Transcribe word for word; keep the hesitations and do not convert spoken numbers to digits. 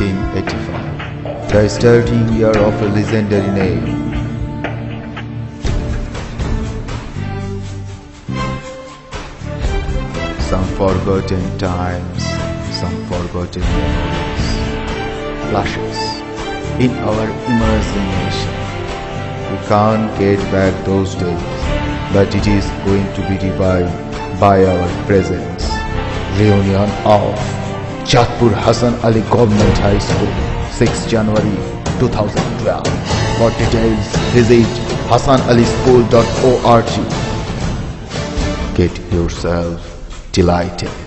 nineteen eighty-five, the starting year of a legendary name. Some forgotten times, some forgotten memories, flashes in our imagination. We can't get back those days, but it is going to be revived by our presence. Reunion of Jatpur Hasan Ali Government High School, sixth January two thousand twelve. For details, visit hasan ali school dot org. Get yourself delighted.